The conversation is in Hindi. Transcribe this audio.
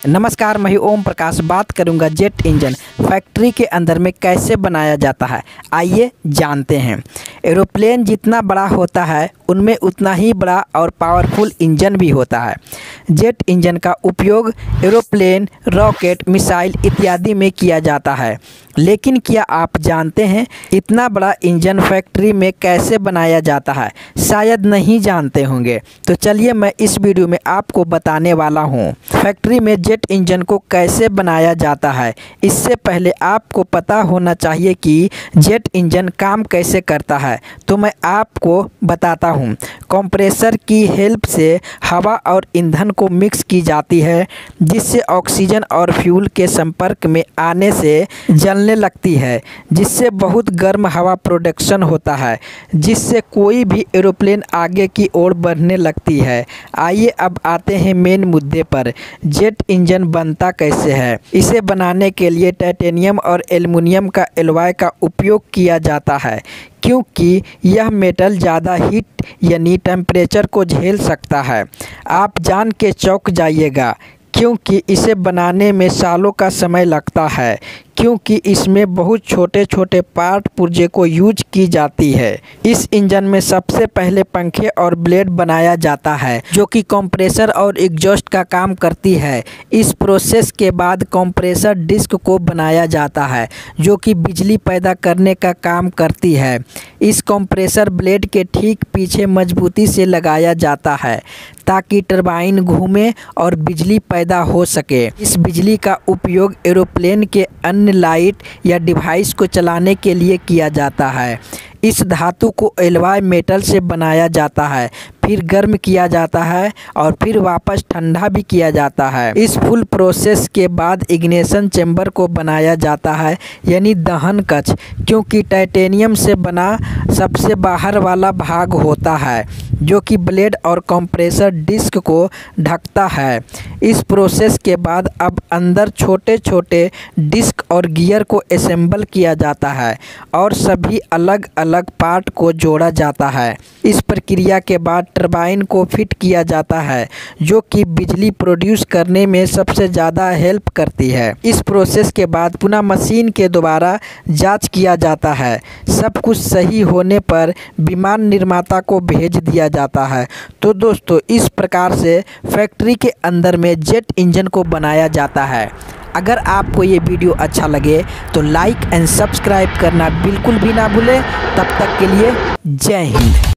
नमस्कार, मैं ओम प्रकाश बात करूंगा जेट इंजन फैक्ट्री के अंदर में कैसे बनाया जाता है। आइए जानते हैं। एरोप्लेन जितना बड़ा होता है उनमें उतना ही बड़ा और पावरफुल इंजन भी होता है। जेट इंजन का उपयोग एरोप्लेन, रॉकेट, मिसाइल इत्यादि में किया जाता है। लेकिन क्या आप जानते हैं इतना बड़ा इंजन फैक्ट्री में कैसे बनाया जाता है? शायद नहीं जानते होंगे, तो चलिए मैं इस वीडियो में आपको बताने वाला हूँ फैक्ट्री में जेट इंजन को कैसे बनाया जाता है। इससे पहले आपको पता होना चाहिए कि जेट इंजन काम कैसे करता है, तो मैं आपको बताता हूँ। कंप्रेसर की हेल्प से हवा और ईंधन को मिक्स की जाती है, जिससे ऑक्सीजन और फ्यूल के संपर्क में आने से जलने लगती है, जिससे बहुत गर्म हवा प्रोडक्शन होता है, जिससे कोई भी एरोप्लेन आगे की ओर बढ़ने लगती है। आइए अब आते हैं मेन मुद्दे पर। जेट इंजन बनता कैसे है? इसे बनाने के लिए टाइटेनियम और एल्युमिनियम का एलॉय का उपयोग किया जाता है, क्योंकि यह मेटल ज़्यादा हीट यानी टेम्परेचर को झेल सकता है। आप जान के चौंक जाइएगा, क्योंकि इसे बनाने में सालों का समय लगता है, क्योंकि इसमें बहुत छोटे छोटे पार्ट पुर्जे को यूज की जाती है। इस इंजन में सबसे पहले पंखे और ब्लेड बनाया जाता है, जो कि कंप्रेसर और एग्जॉस्ट का काम करती है। इस प्रोसेस के बाद कंप्रेसर डिस्क को बनाया जाता है, जो कि बिजली पैदा करने का काम करती है। इस कंप्रेसर ब्लेड के ठीक पीछे मजबूती से लगाया जाता है, ताकि टरबाइन घूमे और बिजली पैदा हो सके। इस बिजली का उपयोग एरोप्लेन के अन्य लाइट या डिवाइस को चलाने के लिए किया जाता है। इस धातु को एलॉय मेटल से बनाया जाता है, फिर गर्म किया जाता है और फिर वापस ठंडा भी किया जाता है। इस फुल प्रोसेस के बाद इग्निशन चैम्बर को बनाया जाता है, यानी दहन कक्ष, क्योंकि टाइटेनियम से बना सबसे बाहर वाला भाग होता है, जो कि ब्लेड और कंप्रेसर डिस्क को ढकता है। इस प्रोसेस के बाद अब अंदर छोटे छोटे डिस्क और गियर को असेंबल किया जाता है और सभी अलग अलग पार्ट को जोड़ा जाता है। इस प्रक्रिया के बाद टरबाइन को फिट किया जाता है, जो कि बिजली प्रोड्यूस करने में सबसे ज़्यादा हेल्प करती है। इस प्रोसेस के बाद पुनः मशीन के द्वारा जांच किया जाता है। सब कुछ सही होने पर विमान निर्माता को भेज दिया जाता है। तो दोस्तों, इस प्रकार से फैक्ट्री के अंदर में जेट इंजन को बनाया जाता है। अगर आपको ये वीडियो अच्छा लगे तो लाइक एंड सब्सक्राइब करना बिल्कुल भी ना भूलें। तब तक के लिए जय हिंद।